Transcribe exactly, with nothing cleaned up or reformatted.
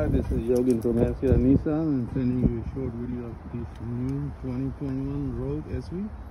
Hi, this is Yogan from Ask Ya Nissan and sending you a short video of this new twenty twenty-one Rogue S V.